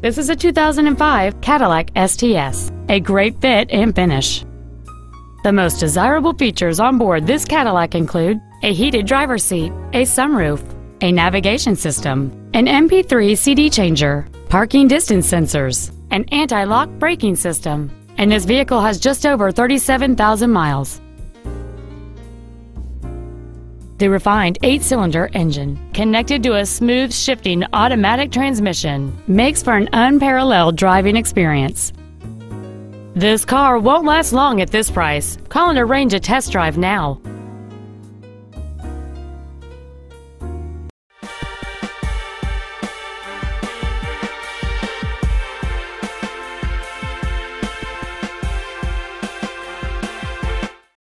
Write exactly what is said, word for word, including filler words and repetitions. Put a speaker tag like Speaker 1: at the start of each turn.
Speaker 1: This is a two thousand five Cadillac S T S, a great fit and finish. The most desirable features on board this Cadillac include a heated driver's seat, a sunroof, a navigation system, an M P three C D changer, parking distance sensors, an anti-lock braking system, and this vehicle has just over thirty-seven thousand miles. The refined eight-cylinder engine, connected to a smooth shifting automatic transmission, makes for an unparalleled driving experience. This car won't last long at this price. Call and arrange a test drive now.